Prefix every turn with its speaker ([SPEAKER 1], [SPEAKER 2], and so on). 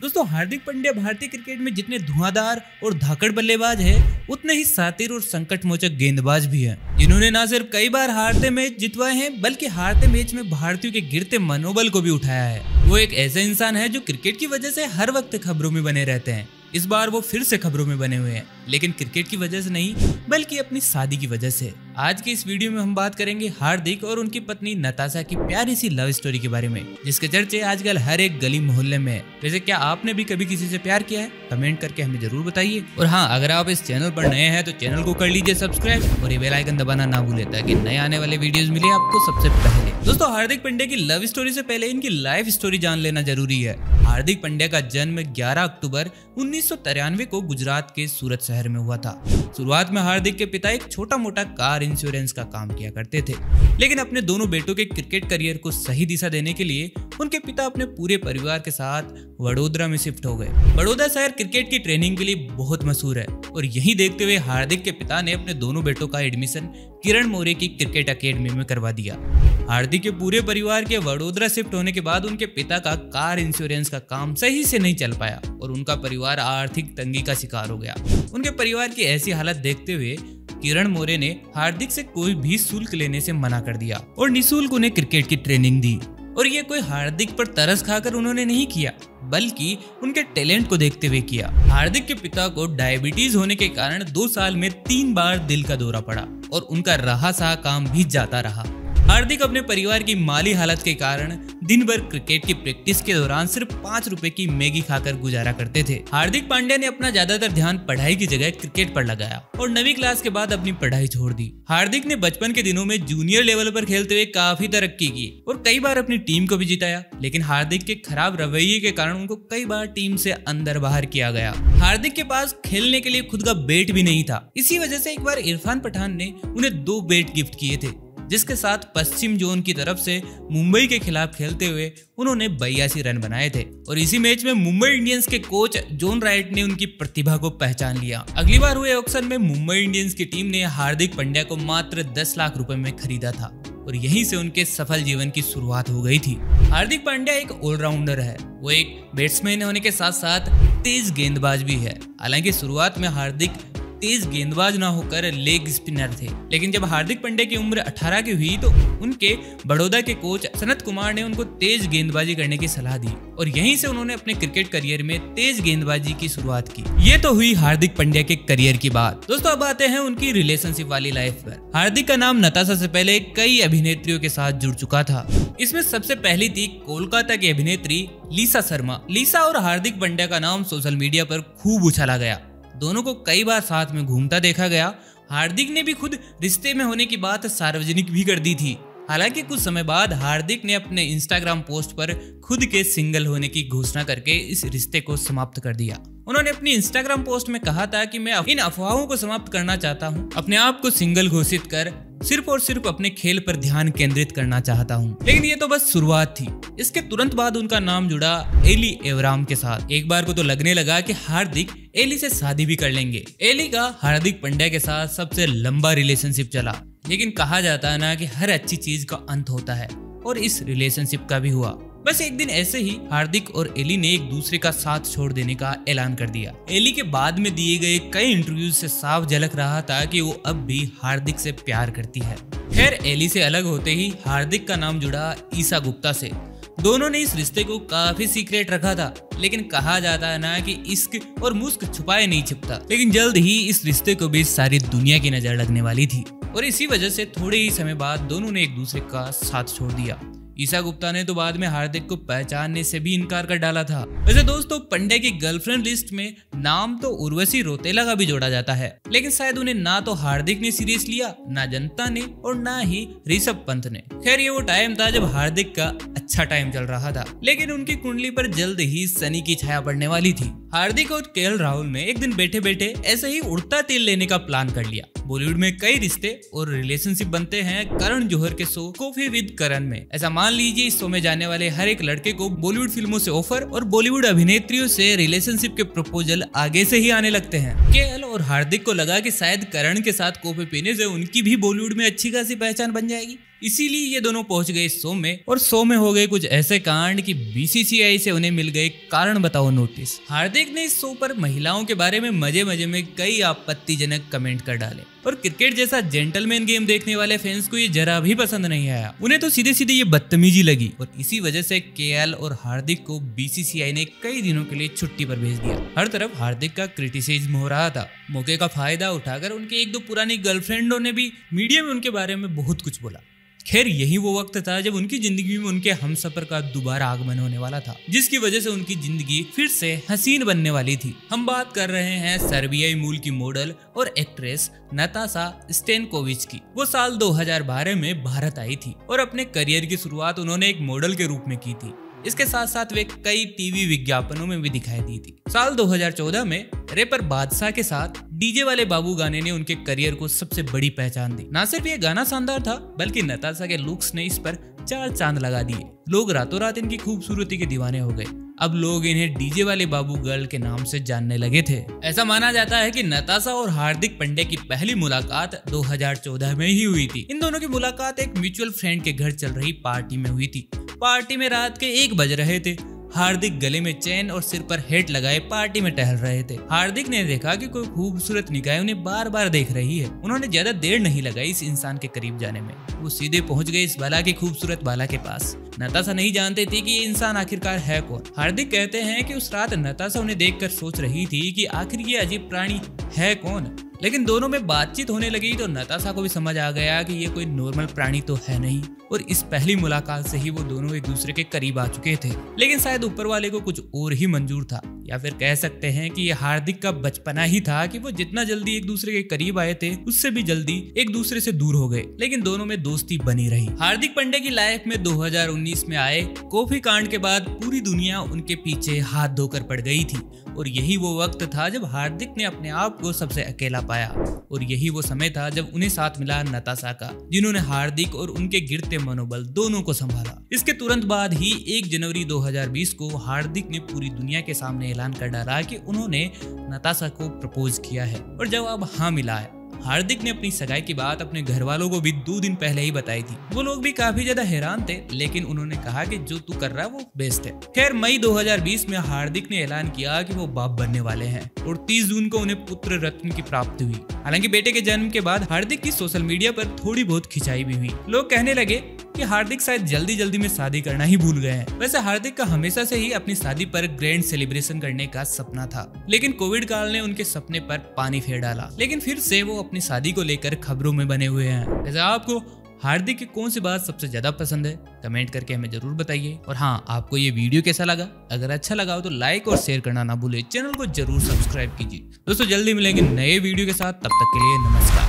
[SPEAKER 1] दोस्तों हार्दिक पांड्या भारतीय क्रिकेट में जितने धुआंधार और धाकड़ बल्लेबाज है, उतने ही शातिर और संकट मोचक गेंदबाज भी हैं, जिन्होंने न सिर्फ कई बार हारते मैच जितवाए हैं, बल्कि हारते मैच में भारतीयों के गिरते मनोबल को भी उठाया है। वो एक ऐसा इंसान है जो क्रिकेट की वजह से हर वक्त खबरों में बने रहते हैं। इस बार वो फिर से खबरों में बने हुए हैं, लेकिन क्रिकेट की वजह से नहीं, बल्कि अपनी शादी की वजह से। आज की इस वीडियो में हम बात करेंगे हार्दिक और उनकी पत्नी नताशा की प्यारी सी लव स्टोरी के बारे में, जिसके चर्चे आजकल हर एक गली मोहल्ले में है। वैसे क्या आपने भी कभी किसी से प्यार किया है? कमेंट करके हमें जरूर बताइए। और हाँ, अगर आप इस चैनल पर नए हैं तो चैनल को कर लीजिए सब्सक्राइब और ये बेल आइकन दबाना ना भूलें, ताकि नए आने वाले वीडियोस मिले आपको सबसे पहले। दोस्तों हार्दिक पांड्या की लव स्टोरी से पहले इनकी लाइफ स्टोरी जान लेना जरूरी है। हार्दिक पांड्या का जन्म 11 अक्टूबर 1993 को गुजरात के सूरत शहर में हुआ था। शुरुआत में हार्दिक के पिता एक छोटा मोटा कार इंश्योरेंस का काम किया करते थे, लेकिन अपने दोनों बेटों के क्रिकेट करियर को सही दिशा देने के लिए उनके पिता अपने पूरे परिवार के साथ वडोदरा में शिफ्ट हो गए। बड़ौदा शहर क्रिकेट की ट्रेनिंग के लिए बहुत मशहूर है, और यही देखते हुए हार्दिक के पिता ने अपने दोनों बेटों का एडमिशन किरण मोरे की क्रिकेट अकेडमी में करवा दिया। हार्दिक के पूरे परिवार के वडोदरा शिफ्ट होने के बाद उनके पिता का कार इंश्योरेंस का काम सही से नहीं चल पाया और उनका परिवार आर्थिक तंगी का शिकार हो गया। उनके परिवार की ऐसी हालत देखते हुए किरण मोरे ने हार्दिक से कोई भी शुल्क लेने से मना कर दिया और निःशुल्क उन्हें क्रिकेट की ट्रेनिंग दी। और ये कोई हार्दिक पर तरस खाकर उन्होंने नहीं किया, बल्कि उनके टैलेंट को देखते हुए किया। हार्दिक के पिता को डायबिटीज होने के कारण 2 साल में 3 बार दिल का दौरा पड़ा और उनका रहा सहा काम भी जाता रहा। हार्दिक अपने परिवार की माली हालत के कारण दिन भर क्रिकेट की प्रैक्टिस के दौरान सिर्फ 5 रुपए की मैगी खाकर गुजारा करते थे। हार्दिक पांड्या ने अपना ज्यादातर ध्यान पढ़ाई की जगह क्रिकेट पर लगाया और 9वीं क्लास के बाद अपनी पढ़ाई छोड़ दी। हार्दिक ने बचपन के दिनों में जूनियर लेवल पर खेलते हुए काफी तरक्की की और कई बार अपनी टीम को भी जिताया, लेकिन हार्दिक के खराब रवैये के कारण उनको कई बार टीम से अंदर बाहर किया गया। हार्दिक के पास खेलने के लिए खुद का बैट भी नहीं था। इसी वजह से एक बार इरफान पठान ने उन्हें 2 बैट गिफ्ट किए थे, जिसके साथ पश्चिम जोन की तरफ से मुंबई के खिलाफ खेलते हुए उन्होंने 82 रन बनाए थे। और इसी मैच में मुंबई इंडियंस के कोच जॉन राइट ने उनकी प्रतिभा को पहचान लिया। अगली बार हुए ऑक्शन में मुंबई इंडियंस की टीम ने हार्दिक पांड्या को मात्र 10 लाख रुपए में खरीदा था और यहीं से उनके सफल जीवन की शुरुआत हो गई थी। हार्दिक पांड्या एक ऑलराउंडर है। वो एक बैट्समैन होने के साथ साथ तेज गेंदबाज भी है। हालांकि शुरुआत में हार्दिक तेज गेंदबाज ना होकर लेग स्पिनर थे, लेकिन जब हार्दिक पांड्या की उम्र 18 की हुई तो उनके बड़ौदा के कोच सनत कुमार ने उनको तेज गेंदबाजी करने की सलाह दी और यहीं से उन्होंने अपने क्रिकेट करियर में तेज गेंदबाजी की शुरुआत की। ये तो हुई हार्दिक पांड्या के करियर की बात। दोस्तों अब आते हैं उनकी रिलेशनशिप वाली लाइफ पर। हार्दिक का नाम नताशा से पहले कई अभिनेत्रियों के साथ जुड़ चुका था। इसमें सबसे पहली थी कोलकाता की अभिनेत्री लीसा शर्मा। लीसा और हार्दिक पांड्या का नाम सोशल मीडिया पर खूब उछाला गया। दोनों को कई बार साथ में घूमता देखा गया। हार्दिक ने भी खुद रिश्ते में होने की बात सार्वजनिक भी कर दी थी। हालांकि कुछ समय बाद हार्दिक ने अपने इंस्टाग्राम पोस्ट पर खुद के सिंगल होने की घोषणा करके इस रिश्ते को समाप्त कर दिया। उन्होंने अपनी इंस्टाग्राम पोस्ट में कहा था कि मैं इन अफवाहों को समाप्त करना चाहता हूं, अपने आप को सिंगल घोषित कर सिर्फ और सिर्फ अपने खेल पर ध्यान केंद्रित करना चाहता हूं। लेकिन ये तो बस शुरुआत थी। इसके तुरंत बाद उनका नाम जुड़ा एली एवराम के साथ। एक बार को तो लगने लगा कि हार्दिक एली से शादी भी कर लेंगे। एली का हार्दिक पांड्या के साथ सबसे लंबा रिलेशनशिप चला, लेकिन कहा जाता है ना कि हर अच्छी चीज का अंत होता है, और इस रिलेशनशिप का भी हुआ। बस एक दिन ऐसे ही हार्दिक और एली ने एक दूसरे का साथ छोड़ देने का ऐलान कर दिया। एली के बाद में दिए गए कई इंटरव्यूज से साफ झलक रहा था कि वो अब भी हार्दिक से प्यार करती है। खैर एली से अलग होते ही हार्दिक का नाम जुड़ा ईशा गुप्ता से। दोनों ने इस रिश्ते को काफी सीक्रेट रखा था, लेकिन कहा जाता है ना कि इश्क और मुस्क छुपाए नहीं छिपता। लेकिन जल्द ही इस रिश्ते को भी सारी दुनिया की नजर लगने वाली थी और इसी वजह से थोड़े ही समय बाद दोनों ने एक दूसरे का साथ छोड़ दिया। ईशा गुप्ता ने तो बाद में हार्दिक को पहचानने से भी इनकार कर डाला था। वैसे दोस्तों पांड्या की गर्लफ्रेंड लिस्ट में नाम तो उर्वशी रौतेला का भी जोड़ा जाता है, लेकिन शायद उन्हें ना तो हार्दिक ने सीरियस लिया, ना जनता ने और ना ही ऋषभ पंत ने। खैर ये वो टाइम था जब हार्दिक का अच्छा टाइम चल रहा था, लेकिन उनकी कुंडली पर जल्द ही शनि की छाया पड़ने वाली थी। हार्दिक और केएल राहुल ने एक दिन बैठे बैठे ऐसे ही उड़ता तेल लेने का प्लान कर लिया। बॉलीवुड में कई रिश्ते और रिलेशनशिप बनते हैं करण जौहर के शो कॉफी विद करण में। ऐसा मान लीजिए इस शो में जाने वाले हर एक लड़के को बॉलीवुड फिल्मों से ऑफर और बॉलीवुड अभिनेत्रियों से रिलेशनशिप के प्रपोजल आगे से ही आने लगते हैं। केएल और हार्दिक को लगा कि शायद करण के साथ कॉफी पीने से उनकी भी बॉलीवुड में अच्छी खासी पहचान बन जाएगी। इसीलिए ये दोनों पहुंच गए इस शो में और शो में हो गए कुछ ऐसे कांड कि बीसीसीआई से उन्हें मिल गए कारण बताओ नोटिस। हार्दिक ने इस शो पर महिलाओं के बारे में मजे मजे में कई आपत्तिजनक कमेंट कर डाले और क्रिकेट जैसा जेंटलमैन गेम देखने वाले फैंस को ये जरा भी पसंद नहीं आया। उन्हें तो सीधे सीधे ये बदतमीजी लगी और इसी वजह से केएल और हार्दिक को बीसीसीआई ने कई दिनों के लिए छुट्टी पर भेज दिया। हर तरफ हार्दिक का क्रिटिसिज्म हो रहा था। मौके का फायदा उठाकर उनके एक दो पुरानी गर्लफ्रेंडों ने भी मीडिया में उनके बारे में बहुत कुछ बोला। खैर यही वो वक्त था जब उनकी जिंदगी में उनके हमसफर का दोबारा आगमन होने वाला था, जिसकी वजह से उनकी जिंदगी फिर से हसीन बनने वाली थी। हम बात कर रहे हैं सर्बियाई मूल की मॉडल और एक्ट्रेस नताशा स्टेनकोविच की। वो साल 2012 में भारत आई थी और अपने करियर की शुरुआत उन्होंने एक मॉडल के रूप में की थी। इसके साथ साथ वे कई टीवी विज्ञापनों में भी दिखाई दी थी। साल 2014 में रैपर बादशाह के साथ डीजे वाले बाबू गाने ने उनके करियर को सबसे बड़ी पहचान दी। ना सिर्फ ये गाना शानदार था बल्कि नताशा के लुक्स ने इस पर 4 चांद लगा दिए। लोग रातों रात इनकी खूबसूरती के दीवाने हो गए। अब लोग इन्हें डीजे वाले बाबू गर्ल के नाम से जानने लगे थे। ऐसा माना जाता है कि नताशा और हार्दिक पांड्या की पहली मुलाकात 2014 में ही हुई थी। इन दोनों की मुलाकात एक म्यूचुअल फ्रेंड के घर चल रही पार्टी में हुई थी। पार्टी में रात के 1 बज रहे थे। हार्दिक गले में चेन और सिर पर हेट लगाए पार्टी में टहल रहे थे। हार्दिक ने देखा कि कोई खूबसूरत निगाह उन्हें बार बार देख रही है। उन्होंने ज्यादा देर नहीं लगाई इस इंसान के करीब जाने में। वो सीधे पहुंच गए इस बाला की खूबसूरत बाला के पास। नताशा नहीं जानते थे कि ये इंसान आखिरकार है कौन। हार्दिक कहते हैं कि उस रात नताशा उन्हें देखकर सोच रही थी कि आखिर ये अजीब प्राणी है कौन। लेकिन दोनों में बातचीत होने लगी तो नताशा को भी समझ आ गया कि ये कोई नॉर्मल प्राणी तो है नहीं और इस पहली मुलाकात से ही वो दोनों एक दूसरे के करीब आ चुके थे। लेकिन शायद ऊपर वाले को कुछ और ही मंजूर था, या फिर कह सकते हैं कि ये हार्दिक का बचपना ही था कि वो जितना जल्दी एक दूसरे के करीब आए थे उससे भी जल्दी एक दूसरे से दूर हो गए। लेकिन दोनों में दोस्ती बनी रही। हार्दिक पांड्या की लाइफ में 2019 में आए कॉफी कांड के बाद पूरी दुनिया उनके पीछे हाथ धोकर पड़ गई थी और यही वो वक्त था जब हार्दिक ने अपने आप को सबसे अकेला पाया और यही वो समय था जब उन्हें साथ मिला नताशा का, जिन्होंने हार्दिक और उनके गिरते मनोबल दोनों को संभाला। इसके तुरंत बाद ही 1 जनवरी 2020 को हार्दिक ने पूरी दुनिया के सामने ऐलान कर डाला कि उन्होंने नताशा को प्रपोज किया है और जवाब हाँ मिला है। हार्दिक ने अपनी सगाई की बात अपने घर वालों को भी 2 दिन पहले ही बताई थी। वो लोग भी काफी ज्यादा हैरान थे, लेकिन उन्होंने कहा कि जो तू कर रहा है वो बेस्ट है। खैर मई 2020 में हार्दिक ने ऐलान किया कि वो बाप बनने वाले हैं और 30 जून को उन्हें पुत्र रत्न की प्राप्ति हुई। हालांकि बेटे के जन्म के बाद हार्दिक की सोशल मीडिया पर थोड़ी बहुत खिंचाई भी हुई। लोग कहने लगे कि हार्दिक शायद जल्दी जल्दी में शादी करना ही भूल गए हैं। वैसे हार्दिक का हमेशा से ही अपनी शादी पर ग्रैंड सेलिब्रेशन करने का सपना था, लेकिन कोविड काल ने उनके सपने पर पानी फेर डाला। लेकिन फिर से वो अपनी शादी को लेकर खबरों में बने हुए हैं। वैसे आपको हार्दिक की कौन सी बात सबसे ज्यादा पसंद है, कमेंट करके हमें जरूर बताइए। और हाँ, आपको ये वीडियो कैसा लगा? अगर अच्छा लगा हो तो लाइक और शेयर करना ना भूले। चैनल को जरूर सब्सक्राइब कीजिए। दोस्तों जल्दी मिलेंगे नए वीडियो के साथ, तब तक के लिए नमस्कार।